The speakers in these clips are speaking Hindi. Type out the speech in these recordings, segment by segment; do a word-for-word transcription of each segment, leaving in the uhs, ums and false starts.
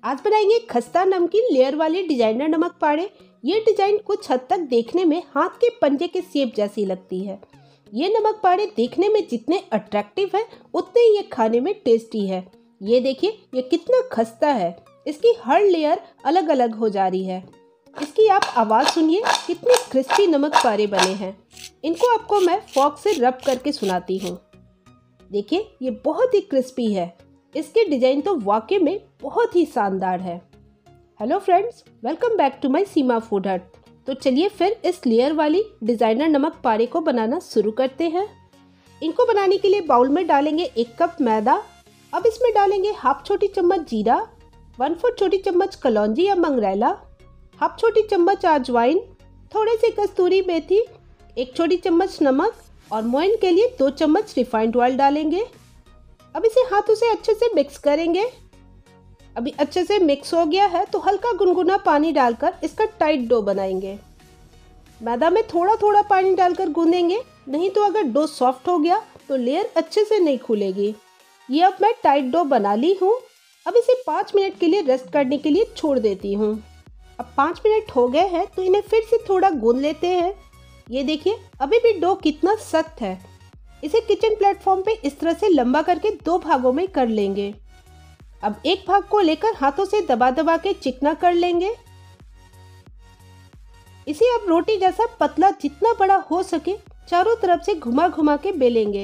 आज बनाएंगे खस्ता नमकीन लेयर वाले डिजाइनर नमक पाड़े। ये डिजाइन कुछ हद तक देखने में हाथ के पंजे के शेप जैसी लगती है। ये नमक पाड़े देखने में जितने अट्रैक्टिव है उतने ही ये खाने में टेस्टी है। ये देखिए ये कितना खस्ता है, इसकी हर लेयर अलग अलग हो जा रही है। इसकी आप आवाज़ सुनिए, कितने क्रिस्पी नमक पाड़े बने हैं। इनको आपको मैं फॉर्क से रब करके सुनाती हूँ। देखिए ये बहुत ही क्रिस्पी है। इसके डिजाइन तो वाकई में बहुत ही शानदार है। Hello friends, welcome back to my Seema food hut. तो चलिए फिर इस लेयर वाली डिजाइनर नमक पाड़े को बनाना शुरू करते हैं। इनको बनाने के लिए बाउल में डालेंगे एक कप मैदा। अब इसमें डालेंगे हाफ छोटी चम्मच जीरा, वन फोर्थ छोटी चम्मच कलौंजी या मंगरेला, हाफ छोटी चम्मच अजवाइन, थोड़े से कस्तूरी मेथी, एक छोटी चम्मच नमक और मोइन के लिए दो चम्मच रिफाइंड ऑयल डालेंगे। अब इसे हाथों से अच्छे से मिक्स करेंगे। अभी अच्छे से मिक्स हो गया है तो हल्का गुनगुना पानी डालकर इसका टाइट डो बनाएंगे। मैदा में थोड़ा थोड़ा पानी डालकर गूंदेंगे, नहीं तो अगर डो सॉफ्ट हो गया तो लेयर अच्छे से नहीं खुलेगी। ये अब मैं टाइट डो बना ली हूँ। अब इसे पाँच मिनट के लिए रेस्ट करने के लिए छोड़ देती हूँ। अब पाँच मिनट हो गए हैं तो इन्हें फिर से थोड़ा गूंद लेते हैं। ये देखिए अभी भी डो कितना सख्त है। इसे किचन प्लेटफॉर्म पे इस तरह से लंबा करके दो भागों में कर लेंगे। अब एक भाग को लेकर हाथों से दबा दबा के चिकना कर लेंगे। इसे अब रोटी जैसा पतला जितना बड़ा हो सके चारों तरफ से घुमा घुमा के बेलेंगे।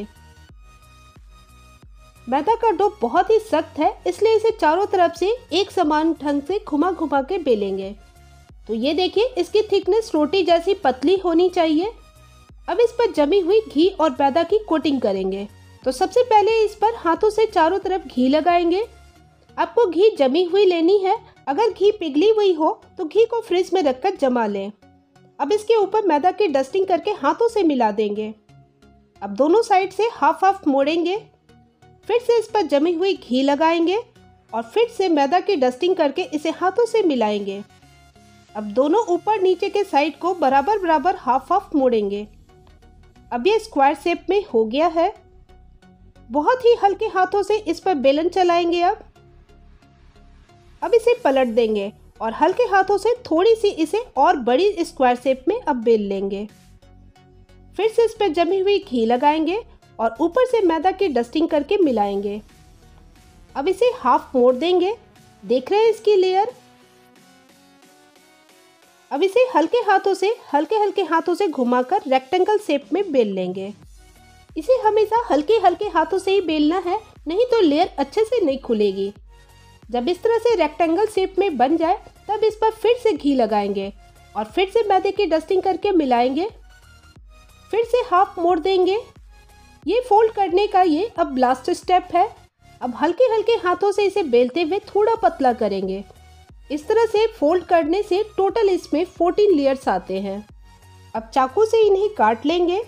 मैदा का डो बहुत ही सख्त है, इसलिए इसे चारों तरफ से एक समान ढंग से घुमा घुमा के बेलेंगे। तो ये देखिए इसकी थिकनेस रोटी जैसी पतली होनी चाहिए। अब इस पर जमी हुई घी और मैदा की कोटिंग करेंगे। तो सबसे पहले इस पर हाथों से चारों तरफ घी लगाएंगे। आपको घी जमी हुई लेनी है। अगर घी पिघली हुई हो तो घी को फ्रिज में रखकर जमा लें। अब इसके ऊपर मैदा की डस्टिंग करके हाथों से मिला देंगे। अब दोनों साइड से हाफ हाफ मोड़ेंगे। फिर से इस पर जमी हुई घी लगाएंगे और फिर से मैदा की डस्टिंग करके इसे हाथों से मिलाएंगे। अब दोनों ऊपर नीचे के साइड को बराबर बराबर हाफ हाफ मोड़ेंगे। अब ये स्क्वायर शेप में हो गया है। बहुत ही हल्के हाथों से इस पर बेलन चलाएंगे। अब अब इसे पलट देंगे और हल्के हाथों से थोड़ी सी इसे और बड़ी स्क्वायर शेप में अब बेल लेंगे। फिर से इस पर जमी हुई घी लगाएंगे और ऊपर से मैदा की डस्टिंग करके मिलाएंगे। अब इसे हाफ मोड़ देंगे। देख रहे हैं इसकी लेयर। अब इसे हल्के हाथों से हल्के हल्के हाथों से घुमाकर रेक्टेंगल शेप में बेल लेंगे। इसे हमेशा हल्के हल्के हाथों से ही बेलना है, नहीं तो लेयर अच्छे से नहीं खुलेगी। जब इस तरह से रेक्टेंगल शेप में बन जाए तब इस पर फिर से घी लगाएंगे और फिर से मैदे की डस्टिंग करके मिलाएंगे। फिर से हाफ मोड़ देंगे। ये फोल्ड करने का ये अब लास्ट स्टेप है। अब हल्के हल्के हाथों से इसे बेलते हुए थोड़ा पतला करेंगे। इस तरह से फोल्ड करने से टोटल इसमें चौदह लेयर्स आते हैं। अब चाकू से इन्हें काट लेंगे।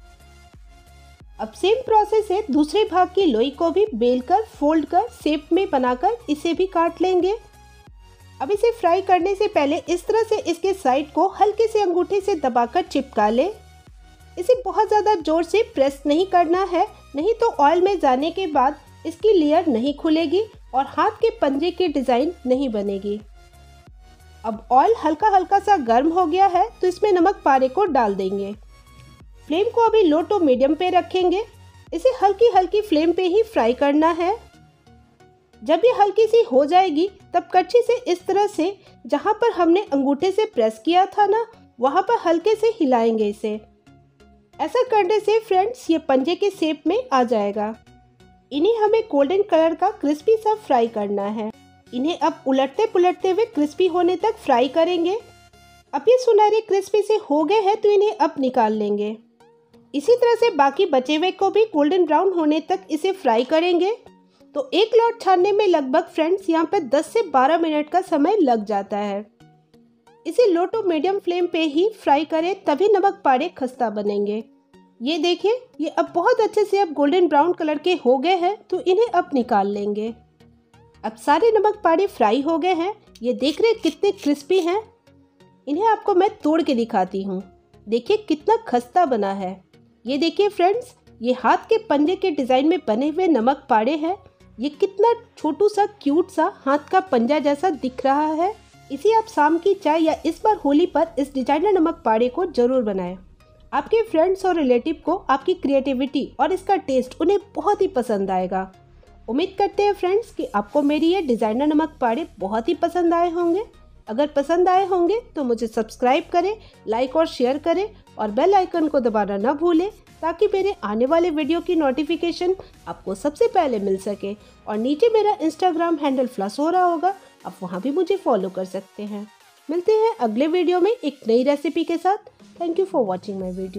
अब सेम प्रोसेस है, दूसरे भाग की लोई को भी बेलकर फोल्ड कर शेप में बनाकर इसे भी काट लेंगे। अब इसे फ्राई करने से पहले इस तरह से इसके साइड को हल्के से अंगूठे से दबाकर चिपका लें। इसे बहुत ज़्यादा जोर से प्रेस नहीं करना है, नहीं तो ऑयल में जाने के बाद इसकी लेयर नहीं खुलेगी और हाथ के पंजे की डिज़ाइन नहीं बनेगी। अब ऑयल हल्का हल्का सा गर्म हो गया है तो इसमें नमक पारे को डाल देंगे। फ्लेम को अभी लो टू मीडियम पे रखेंगे। इसे हल्की हल्की फ्लेम पे ही फ्राई करना है। जब ये हल्की सी हो जाएगी तब कच्ची से इस तरह से जहाँ पर हमने अंगूठे से प्रेस किया था ना, वहाँ पर हल्के से हिलाएंगे इसे। ऐसा करने से फ्रेंड्स ये पंजे के शेप में आ जाएगा। इन्हें हमें गोल्डन कलर का क्रिस्पी सा फ्राई करना है। इन्हें अब उलटते पुलटते हुए क्रिस्पी होने तक फ्राई करेंगे। अब ये सुनहरे क्रिस्पी से हो गए हैं तो इन्हें अब निकाल लेंगे। इसी तरह से बाकी बचे हुए को भी गोल्डन ब्राउन होने तक इसे फ्राई करेंगे। तो एक लौट छानने में लगभग फ्रेंड्स यहाँ पर दस से बारह मिनट का समय लग जाता है। इसे लो टू मीडियम फ्लेम पे ही फ्राई करें, तभी नमक पाड़े खस्ता बनेंगे। ये देखिए ये अब बहुत अच्छे से अब गोल्डन ब्राउन कलर के हो गए हैं तो इन्हें अब निकाल लेंगे। अब सारे नमक पाड़े फ्राई हो गए हैं। ये देख रहे कितने क्रिस्पी हैं। इन्हें आपको मैं तोड़ के दिखाती हूँ। देखिए कितना खस्ता बना है। ये देखिए फ्रेंड्स, ये हाथ के पंजे के डिज़ाइन में बने हुए नमक पाड़े हैं। ये कितना छोटू सा क्यूट सा हाथ का पंजा जैसा दिख रहा है। इसे आप शाम की चाय या इस बार होली पर इस डिजाइनर नमक पाड़े को जरूर बनाएं। आपके फ्रेंड्स और रिलेटिव को आपकी क्रिएटिविटी और इसका टेस्ट उन्हें बहुत ही पसंद आएगा। उम्मीद करते हैं फ्रेंड्स कि आपको मेरी ये डिजाइनर नमक पाड़े बहुत ही पसंद आए होंगे। अगर पसंद आए होंगे तो मुझे सब्सक्राइब करें, लाइक और शेयर करें और बेल आइकन को दबाना न भूलें ताकि मेरे आने वाले वीडियो की नोटिफिकेशन आपको सबसे पहले मिल सके। और नीचे मेरा इंस्टाग्राम हैंडल फ्लश हो रहा होगा, आप वहाँ भी मुझे फॉलो कर सकते हैं। मिलते हैं अगले वीडियो में एक नई रेसिपी के साथ। Thank you for watching my video.